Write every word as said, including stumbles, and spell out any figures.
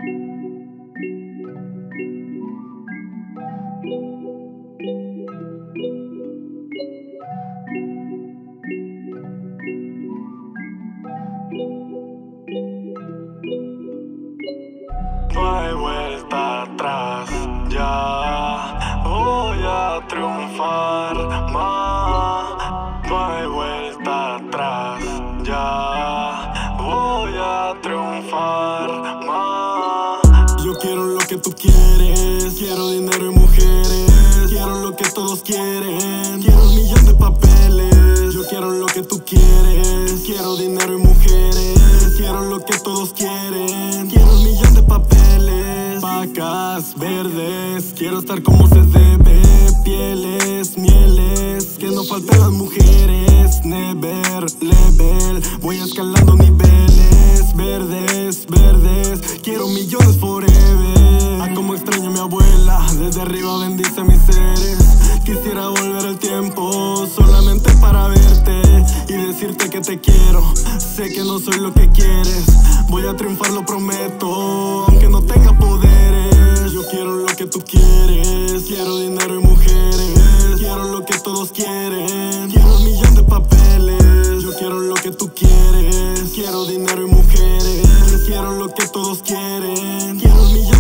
No hay vuelta atrás, ya voy a triunfar más. No hay vuelta atrás, ya voy a triunfar más. Yo quiero lo que tú quieres, quiero dinero y mujeres, quiero lo que todos quieren, quiero un millón de papeles. Yo quiero lo que tú quieres, quiero dinero y mujeres, quiero lo que todos quieren, quiero un millón de papeles. Vacas verdes, quiero estar como se debe, pieles, mieles, que no falten las mujeres. Never level, voy escalando niveles, verdes, verdes, quiero millones forever. Ah, como extraño a mi abuela, desde arriba bendice mis seres. Quisiera volver el tiempo solamente para verte y decirte que te quiero. Sé que no soy lo que quieres, voy a triunfar, lo prometo, aunque no tenga poderes. Yo quiero lo que tú quieres, quiero dinero y mujeres, quiero lo que todos quieren, quiero un millón de papeles. Yo quiero lo que tú quieres, quiero dinero y mujeres, quiero lo que todos quieren, quiero un millón